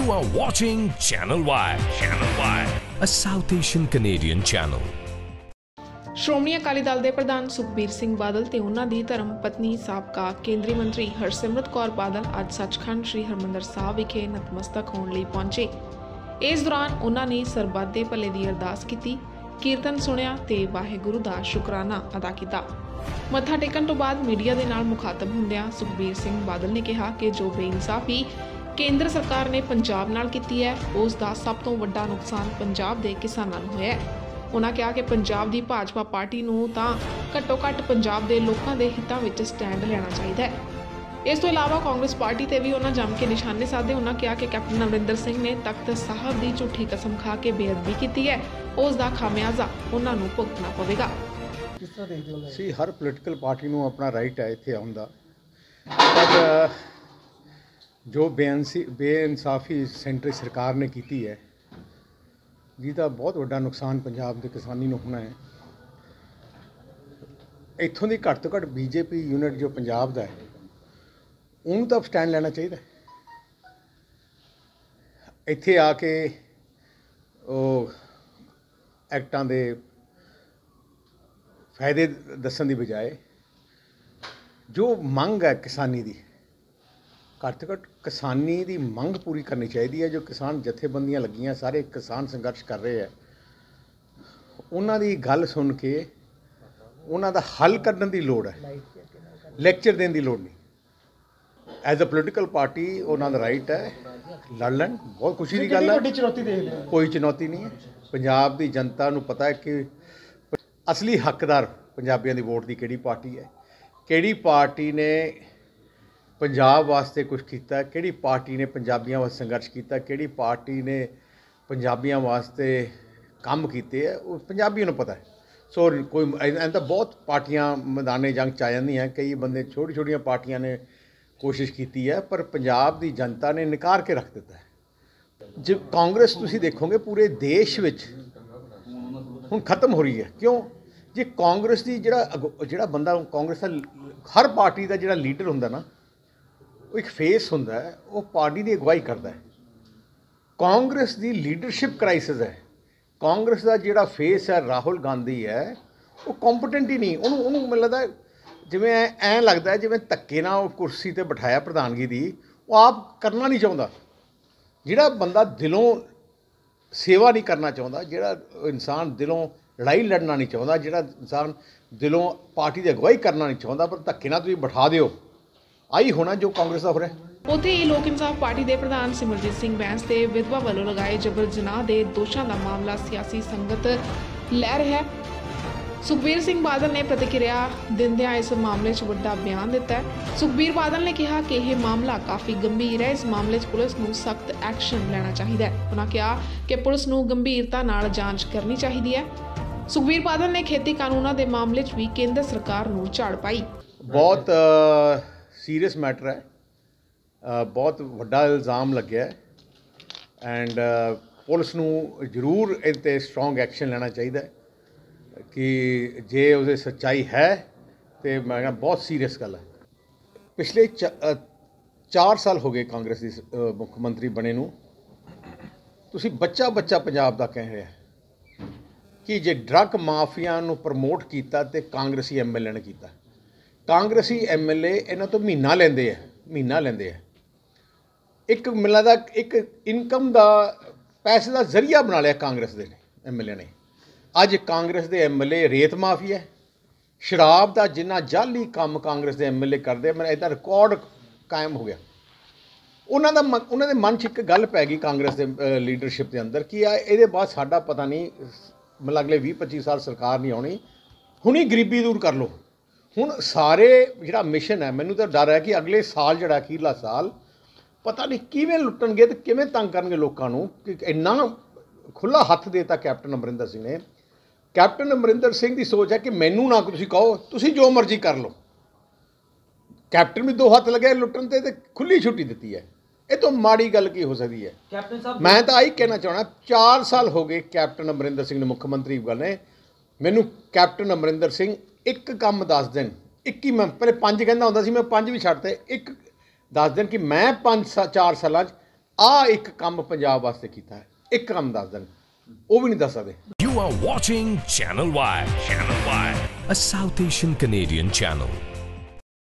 You are watching Channel Y. Channel Y, a South Asian Canadian channel. Shiromani Akali Dal ਦੇ ਪ੍ਰਧਾਨ ਸੁਖਬੀਰ ਸਿੰਘ ਬਾਦਲ ਤੇ ਉਹਨਾਂ ਦੀ ਧਰਮ ਪਤਨੀ ਸਾਬਕਾ ਕੇਂਦਰੀ ਮੰਤਰੀ ਹਰਸਿਮਰਤ ਕੌਰ ਬਾਦਲ ਅੱਜ ਸੱਚਖੰਡ ਸ੍ਰੀ ਹਰਿਮੰਦਰ ਸਾਹਿਬ ਵਿਖੇ ਨਤਮਸਤਕ ਹੋਣ ਲਈ ਪਹੁੰਚੇ। ਇਸ ਦੌਰਾਨ ਉਹਨਾਂ ਨੇ ਸਰਬੱਤ ਦੇ ਭਲੇ ਦੀ ਅਰਦਾਸ ਕੀਤੀ, ਕੀਰਤਨ ਸੁਣਿਆ ਤੇ ਵਾਹਿਗੁਰੂ ਦਾ ਸ਼ੁਕਰਾਨਾ ਅਦਾ ਕੀਤਾ। ਮੱਥਾ ਟੇਕਣ ਤੋਂ ਬਾਅਦ ਮੀਡੀਆ ਦੇ ਨਾਲ ਮੁਖਾਤਬ ਹੁੰਦਿਆਂ ਸੁਖਬੀਰ ਸਿੰਘ ਬਾਦਲ ਨੇ ਕਿਹਾ ਕਿ ਜੋ ਬੇਇਨਸਾਫੀ ਕੇਂਦਰ ਸਰਕਾਰ ਨੇ ਪੰਜਾਬ ਨਾਲ ਕੀਤੀ ਹੈ, ਉਸ ਦਾ ਸਭ ਤੋਂ ਵੱਡਾ ਨੁਕਸਾਨ ਪੰਜਾਬ ਦੇ ਕਿਸਾਨਾਂ ਨੂੰ ਹੋਇਆ ਹੈ। ਉਹਨਾਂ ਕਿਹਾ ਕਿ ਪੰਜਾਬ ਦੀ ਭਾਜਪਾ ਪਾਰਟੀ ਨੂੰ ਤਾਂ ਘੱਟੋ-ਘੱਟ ਪੰਜਾਬ ਦੇ ਲੋਕਾਂ ਦੇ ਹਿੱਤਾਂ ਵਿੱਚ ਸਟੈਂਡ ਲੈਣਾ ਚਾਹੀਦਾ ਹੈ। ਇਸ ਤੋਂ ਇਲਾਵਾ ਕਾਂਗਰਸ ਪਾਰਟੀ ਤੇ ਵੀ ਉਹਨਾਂ ਜੰਮ ਕੇ ਨਿਸ਼ਾਨੇ ਸਾਧੇ। ਉਹਨਾਂ ਕਿਹਾ ਕਿ ਕੈਪਟਨ ਅਮਰਿੰਦਰ ਸਿੰਘ ਨੇ ਤਖਤ ਸਾਹਿਬ ਦੀ ਝੂਠੀ ਕਸਮ ਖਾ ਕੇ ਬੇਅਦਬੀ ਕੀਤੀ ਹੈ, ਉਸ ਦਾ ਖਾਮਿਆਜ਼ਾ ਉਹਨਾਂ ਨੂੰ ਭੁਗਤਣਾ ਪਵੇਗਾ। ਸੀ ਹਰ ਪੋਲੀਟੀਕਲ ਪਾਰਟੀ ਨੂੰ ਆਪਣਾ ਰਾਈਟ ਹੈ ਇੱਥੇ ਆਉਣ ਦਾ, ਪਰ ਜੋ ਬੇਇਨਸਾਫੀ ਸੈਂਟਰ ਸਰਕਾਰ ਨੇ ਕੀਤੀ ਹੈ, ਜਿਹਦਾ ਬਹੁਤ ਵੱਡਾ ਨੁਕਸਾਨ ਪੰਜਾਬ ਦੇ ਕਿਸਾਨੀ ਨੂੰ ਹੋਣਾ ਹੈ। ਇੱਥੋਂ ਦੀ ਘੱਟ ਤੋਂ ਘੱਟ ਬੀਜੇਪੀ ਯੂਨਿਟ ਜੋ ਪੰਜਾਬ ਦਾ ਹੈ, ਉਹਨੂੰ ਤਾਂ ਸਟੈਂਡ ਲੈਣਾ ਚਾਹੀਦਾ। ਇੱਥੇ ਆ ਕੇ ਉਹ ਐਕਟਾਂ ਦੇ ਫਾਇਦੇ ਦੱਸਣ ਦੀ ਬਜਾਏ ਜੋ ਮੰਗ ਹੈ ਕਿਸਾਨੀ ਦੀ, ਘੱਟ ਤੋਂ ਘੱਟ ਕਿਸਾਨੀ ਦੀ ਮੰਗ ਪੂਰੀ ਕਰਨੀ ਚਾਹੀਦੀ ਹੈ। ਜੋ ਕਿਸਾਨ ਜਥੇਬੰਦੀਆਂ ਲੱਗੀਆਂ, ਸਾਰੇ ਕਿਸਾਨ ਸੰਘਰਸ਼ ਕਰ ਰਹੇ ਹੈ, ਉਹਨਾਂ ਦੀ ਗੱਲ ਸੁਣ ਕੇ ਉਹਨਾਂ ਦਾ ਹੱਲ ਕਰਨ ਦੀ ਲੋੜ ਹੈ, ਲੈਕਚਰ ਦੇਣ ਦੀ ਲੋੜ ਨਹੀਂ। ਐਜ਼ ਅ ਪੋਲੀਟੀਕਲ ਪਾਰਟੀ ਉਹਨਾਂ ਦਾ ਰਾਈਟ ਹੈ, ਲੜ ਲੈਣ, ਬਹੁਤ ਖੁਸ਼ੀ ਦੀ ਗੱਲ ਹੈ। ਕੋਈ ਚੁਣੌਤੀ ਨਹੀਂ ਹੈ। ਪੰਜਾਬ ਦੀ ਜਨਤਾ ਨੂੰ ਪਤਾ ਹੈ ਕਿ ਅਸਲੀ ਹੱਕਦਾਰ ਪੰਜਾਬੀਆਂ ਦੀ ਵੋਟ ਦੀ ਕਿਹੜੀ ਪਾਰਟੀ ਹੈ, ਕਿਹੜੀ ਪਾਰਟੀ ਨੇ ਪੰਜਾਬ ਵਾਸਤੇ ਕੁਝ ਕੀਤਾ, ਕਿਹੜੀ ਪਾਰਟੀ ਨੇ ਪੰਜਾਬੀਆਂ ਵਾਸਤੇ ਸੰਘਰਸ਼ ਕੀਤਾ, ਕਿਹੜੀ ਪਾਰਟੀ ਨੇ ਪੰਜਾਬੀਆਂ ਵਾਸਤੇ ਕੰਮ ਕੀਤੇ ਹੈ, ਉਹ ਪੰਜਾਬੀਆਂ ਨੂੰ ਪਤਾ ਹੈ। ਸੋ ਕੋਈ ਐਂ ਤਾਂ ਬਹੁਤ ਪਾਰਟੀਆਂ ਮੈਦਾਨੇ ਜੰਗ 'ਚ ਆ ਜਾਂਦੀਆਂ, ਕਈ ਬੰਦੇ ਛੋਟੀਆਂ ਪਾਰਟੀਆਂ ਨੇ ਕੋਸ਼ਿਸ਼ ਕੀਤੀ ਹੈ, ਪਰ ਪੰਜਾਬ ਦੀ ਜਨਤਾ ਨੇ ਨਕਾਰ ਕੇ ਰੱਖ ਦਿੱਤਾ ਹੈ। ਜੇ ਕਾਂਗਰਸ ਤੁਸੀਂ ਦੇਖੋਗੇ ਪੂਰੇ ਦੇਸ਼ ਵਿੱਚ ਹੁਣ ਖਤਮ ਹੋ ਰਹੀ ਹੈ। ਕਿਉਂ? ਜੇ ਕਾਂਗਰਸ ਦੀ ਜਿਹੜਾ ਬੰਦਾ ਕਾਂਗਰਸ ਦਾ ਹਰ ਪਾਰਟੀ ਦਾ ਜਿਹੜਾ ਲੀਡਰ ਹੁੰਦਾ ਨਾ, ਉਹ ਇੱਕ ਫੇਸ ਹੁੰਦਾ ਹੈ, ਉਹ ਪਾਰਟੀ ਦੀ ਅਗਵਾਈ ਕਰਦਾ ਹੈ। ਕਾਂਗਰਸ ਦੀ ਲੀਡਰਸ਼ਿਪ ਕ੍ਰਾਈਸਿਸ ਹੈ। ਕਾਂਗਰਸ ਦਾ ਜਿਹੜਾ ਫੇਸ ਹੈ ਰਾਹੁਲ ਗਾਂਧੀ ਹੈ, ਉਹ ਕੰਪੀਟੈਂਟ ਹੀ ਨਹੀਂ। ਉਹਨੂੰ ਮੈਨੂੰ ਲੱਗਦਾ ਜਿਵੇਂ ਐਂ ਲੱਗਦਾ ਜਿਵੇਂ ਧੱਕੇ ਨਾਲ ਉਹ ਕੁਰਸੀ 'ਤੇ ਬਿਠਾਇਆ ਪ੍ਰਧਾਨਗੀ ਦੀ, ਉਹ ਆਪ ਕਰਨਾ ਨਹੀਂ ਚਾਹੁੰਦਾ। ਜਿਹੜਾ ਬੰਦਾ ਦਿਲੋਂ ਸੇਵਾ ਨਹੀਂ ਕਰਨਾ ਚਾਹੁੰਦਾ, ਜਿਹੜਾ ਇਨਸਾਨ ਦਿਲੋਂ ਲੜਾਈ ਲੜਨਾ ਨਹੀਂ ਚਾਹੁੰਦਾ, ਜਿਹੜਾ ਇਨਸਾਨ ਦਿਲੋਂ ਪਾਰਟੀ ਦੀ ਅਗਵਾਈ ਕਰਨਾ ਨਹੀਂ ਚਾਹੁੰਦਾ, ਪਰ ਧੱਕੇ ਨਾਲ ਤੁਸੀਂ ਬਿਠਾ ਦਿਓ, ਆਹੀ ਹੋਣਾ ਜੋ ਕਾਂਗਰਸ ਦਾ ਹੋ ਰਿਹਾ। ਉੱਥੇ ਹੀ ਲੋਕ ਇਨਸਾਫ ਪਾਰਟੀ ਦੇ ਪ੍ਰਧਾਨ ਸਿਮਰਜੀਤ ਸਿੰਘ ਬੈਂਸ ਤੇ ਵਿਧਵਾ ਵੱਲੋਂ ਲਗਾਏ ਜਬਰ ਜਨਾਹ ਦੇ ਦੋਸ਼ਾਂ ਦਾ ਮਾਮਲਾ ਸਿਆਸੀ ਸੰਗਤ ਲੈ ਰਿਹਾ ਹੈ। ਸੁਖਬੀਰ ਸਿੰਘ ਬਾਦਲ ਨੇ ਪ੍ਰਤੀਕਿਰਿਆ ਦਿੰਦਿਆਂ ਇਸ ਮਾਮਲੇ 'ਚ ਵੱਡਾ ਬਿਆਨ ਦਿੱਤਾ ਹੈ। ਸੁਖਬੀਰ ਬਾਦਲ ਨੇ ਕਿਹਾ ਕਿ ਇਹ ਮਾਮਲਾ ਕਾਫੀ ਗੰਭੀਰ ਹੈ, ਇਸ ਮਾਮਲੇ 'ਚ ਪੁਲਿਸ ਨੂੰ ਸਖਤ ਐਕਸ਼ਨ ਲੈਣਾ ਚਾਹੀਦਾ ਹੈ। ਉਹਨਾਂ ਕਿਹਾ ਕਿ ਪੁਲਿਸ ਨੂੰ ਗੰਭੀਰਤਾ ਨਾਲ ਜਾਂਚ ਕਰਨੀ ਚਾਹੀਦੀ ਹੈ। ਸੁਖਬੀਰ ਬਾਦਲ ਨੇ ਖੇਤੀ ਕਾਨੂੰਨਾਂ ਦੇ ਮਾਮਲੇ 'ਚ ਵੀ ਕੇਂਦਰ ਸਰਕਾਰ ਨੂੰ ਝਾੜ ਪਾਈ। ਬਹੁਤ ਸੀਰੀਅਸ ਮੈਟਰ ਹੈ, ਬਹੁਤ ਵੱਡਾ ਇਲਜ਼ਾਮ ਲੱਗਿਆ ਹੈ, ਐਂਡ ਪੁਲਿਸ ਨੂੰ ਜ਼ਰੂਰ ਇਹ 'ਤੇ ਸਟਰੋਂਗ ਐਕਸ਼ਨ ਲੈਣਾ ਚਾਹੀਦਾ ਹੈ ਕਿ ਜੇ ਉਹਦੇ ਸੱਚਾਈ ਹੈ ਤਾਂ ਮੈਂ ਕਿਹਾ ਬਹੁਤ ਸੀਰੀਅਸ ਗੱਲ ਹੈ। ਪਿਛਲੇ 4 ਸਾਲ ਹੋ ਗਏ ਕਾਂਗਰਸ ਦੀ ਮੁੱਖ ਮੰਤਰੀ ਬਣੇ ਨੂੰ। ਤੁਸੀਂ ਬੱਚਾ ਪੰਜਾਬ ਦਾ ਕਹਿ ਰਿਹਾ ਕਿ ਜੇ ਡਰੱਗ ਮਾਫੀਆ ਨੂੰ ਪ੍ਰਮੋਟ ਕੀਤਾ ਤੇ ਕਾਂਗਰਸੀ MLA ਨੇ ਕੀਤਾ। ਕਾਂਗਰਸੀ MLA ਇਹਨਾਂ ਤੋਂ ਮਹੀਨਾ ਲੈਂਦੇ ਆ। ਇੱਕ ਮਿਲਾਂ ਦਾ ਇੱਕ ਇਨਕਮ ਦਾ ਪੈਸੇ ਦਾ ਜ਼ਰੀਆ ਬਣਾ ਲਿਆ ਕਾਂਗਰਸ ਦੇ MLA ਨੇ। ਅੱਜ ਕਾਂਗਰਸ ਦੇ MLA ਰੇਤ ਮਾਫੀਆ, ਸ਼ਰਾਬ ਦਾ ਜਿੰਨਾ ਜਾਲੀ ਕੰਮ ਕਾਂਗਰਸ ਦੇ MLA ਕਰਦੇ, ਮੇਰਾ ਇਹਦਾ ਰਿਕਾਰਡ ਕਾਇਮ ਹੋ ਗਿਆ। ਉਹਨਾਂ ਦੇ ਮਨ 'ਚ ਇੱਕ ਗੱਲ ਪੈ ਗਈ ਕਾਂਗਰਸ ਦੇ ਲੀਡਰਸ਼ਿਪ ਦੇ ਅੰਦਰ ਕਿ ਇਹਦੇ ਬਾਅਦ ਸਾਡਾ ਪਤਾ ਨਹੀਂ, ਮਤਲਬ ਅਗਲੇ 20-25 ਸਾਲ ਸਰਕਾਰ ਨਹੀਂ ਆਉਣੀ, ਹੁਣੀ ਗਰੀਬੀ ਦੂਰ ਕਰ ਲਓ। ਹੁਣ ਸਾਰੇ ਜਿਹੜਾ ਮਿਸ਼ਨ ਹੈ, ਮੈਨੂੰ ਤਾਂ ਡਰ ਹੈ ਕਿ ਅਗਲੇ ਸਾਲ ਜਿਹੜਾ ਅਖੀਰਲਾ ਸਾਲ ਪਤਾ ਨਹੀਂ ਕਿਵੇਂ ਲੁੱਟਣਗੇ ਅਤੇ ਕਿਵੇਂ ਤੰਗ ਕਰਨਗੇ ਲੋਕਾਂ ਨੂੰ। ਕਿ ਇੰਨਾ ਖੁੱਲ੍ਹਾ ਹੱਥ ਦੇਤਾ ਕੈਪਟਨ ਅਮਰਿੰਦਰ ਸਿੰਘ ਨੇ। ਕੈਪਟਨ ਅਮਰਿੰਦਰ ਸਿੰਘ ਦੀ ਸੋਚ ਹੈ ਕਿ ਮੈਨੂੰ ਨਾ ਤੁਸੀਂ ਕਹੋ, ਤੁਸੀਂ ਜੋ ਮਰਜ਼ੀ ਕਰ ਲਓ। ਕੈਪਟਨ ਵੀ 2 ਹੱਥ ਲੱਗੇ ਲੁੱਟਣ 'ਤੇ ਖੁੱਲ੍ਹੀ ਛੁੱਟੀ ਦਿੱਤੀ ਹੈ। ਇਹ ਤੋਂ ਮਾੜੀ ਗੱਲ ਕੀ ਹੋ ਸਕਦੀ ਹੈ? ਕੈਪਟਨ ਸਾਹਿਬ, ਮੈਂ ਤਾਂ ਆਹੀ ਕਹਿਣਾ ਚਾਹੁੰਦਾ, 4 ਸਾਲ ਹੋ ਗਏ ਕੈਪਟਨ ਅਮਰਿੰਦਰ ਸਿੰਘ ਨੇ ਮੁੱਖ ਮੰਤਰੀ ਬਣੇ। ਮੈਨੂੰ ਕੈਪਟਨ ਅਮਰਿੰਦਰ ਸਿੰਘ ਇੱਕ ਕੰਮ ਦੱਸ ਦੇਣ, ਇੱਕ ਹੀ, ਮੈਂ ਪਹਿਲੇ 5 ਕਹਿੰਦਾ ਹੁੰਦਾ ਸੀ, ਮੈਂ 5 ਵੀ ਛੱਡਤੇ, ਇੱਕ ਦੱਸ ਦੇਣ ਕਿ ਮੈਂ 4 ਸਾਲਾਂ 'ਚ ਆ ਇੱਕ ਕੰਮ ਪੰਜਾਬ ਵਾਸਤੇ ਕੀਤਾ ਹੈ, ਇੱਕ ਕੰਮ ਦੱਸ ਦੇਣ, ਉਹ ਵੀ ਨਹੀਂ ਦੱਸ ਸਕਦੇ। You are watching Channel Y. Channel Y, a South Asian Canadian channel.